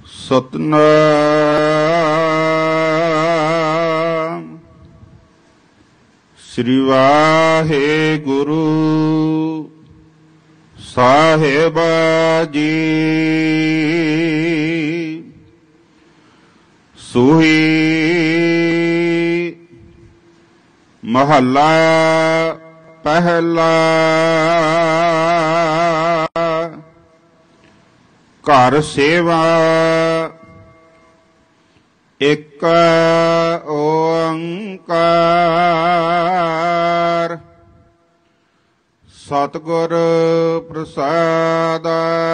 सतनाम श्री वाहेगुरु साहिबा जी। सूही महला पहला। घर सेवा एक ओंकार सतगुर प्रसाद।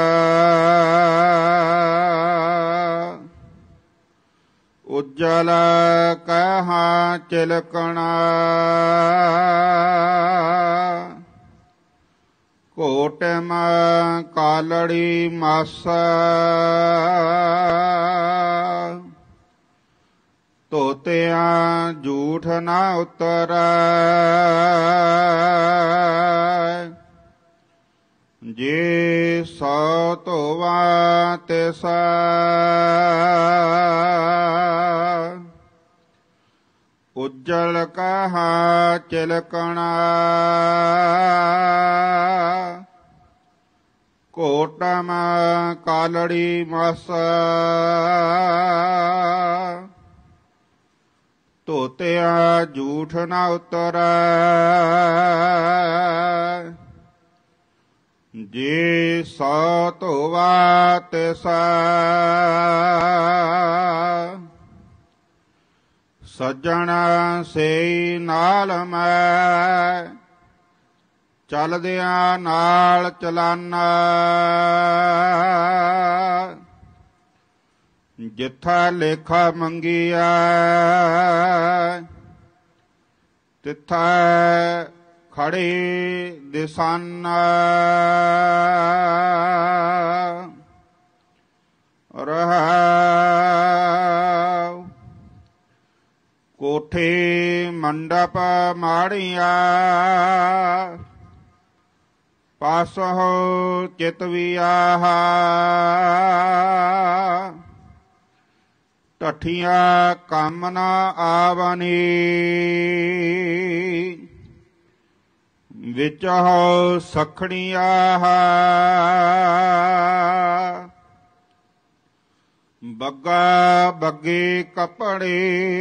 उज्जल कहाँ चिलकना कोटम कालड़ी मासा। तोतियां झूठ न उतरै जे सौ धोवा तिसा। उज्जल कहाँ चिलकना कोटम कालड़ी मासा। तोतिया झूठ न उतरै जे सौ धोवा तिसा। सज्जन सेई नाल मैं चलदियां नाल चलाना। जिथा लेखा मंगिया तिथा खड़ी दिसाना। रहाउ कोठे मंडप माड़िया पासो चितविया। टठिया काम न आवनी विच हो सखड़िया। बग्गा बग्गे कपड़े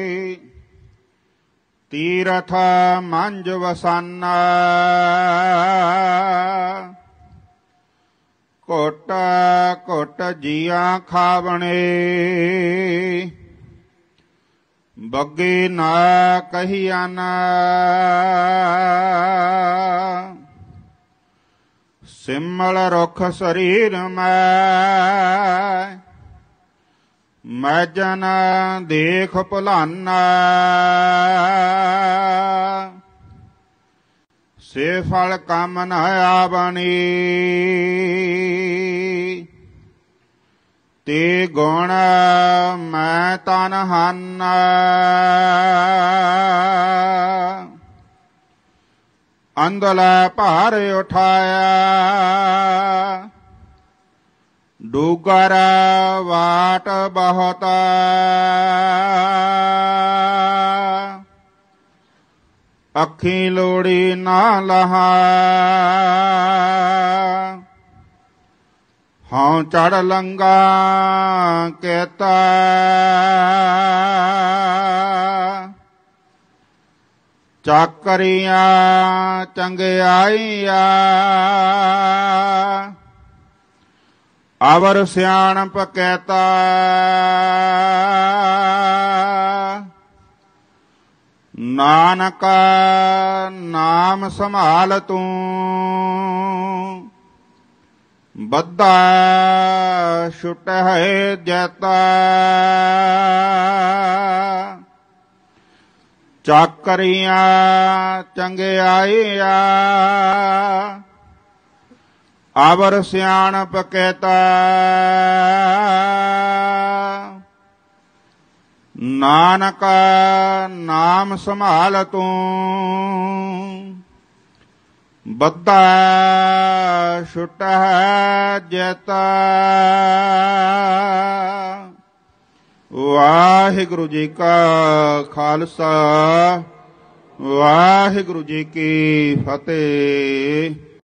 तीरथ मंज वसाना। घुट घुट जिया खावणे बग्गे ना कहियान। सिमल रुख शरीर मैं जन देख भुलाना। से फल काम न आवनी ते गुण मैं तन हाना। अंधला भार उठाया डूगर वाट बहुत। अखी लोड़ी ना लहा हाँ चढ़ लंगा कहता। चाकरिया चंगियाइया अवर सियाणप कहता। नानक नाम संभाल तू बद्धा छुट है जैता। चाकरिया चंगियाइया अवर सियाणप कहता। नानक नाम संभाल तू बद्धा छुट है जैता। ਵਾਹਿਗੁਰੂ ਜੀ ਕਾ ਖਾਲਸਾ ਵਾਹਿਗੁਰੂ ਜੀ ਕੀ ਫਤਿਹ।